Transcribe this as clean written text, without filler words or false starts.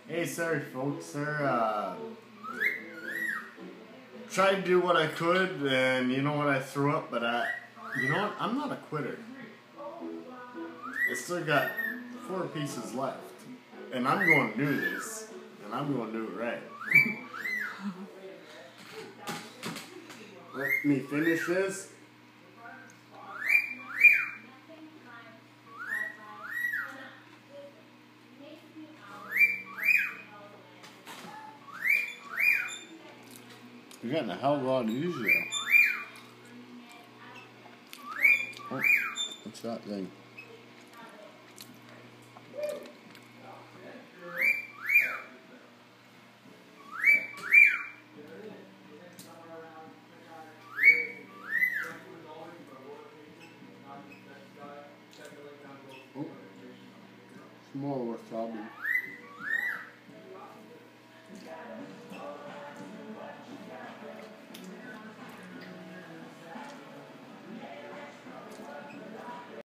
Hey, sorry folks, sir. Tried to do what I could, and you know what, I threw up, but you know what, I'm not a quitter. I still got 4 pieces left, and I'm going to do this, and I'm going to do it right. Let me finish this. You're getting a hell of a lot easier. Oh, what's that thing? Oh, some more wasabi.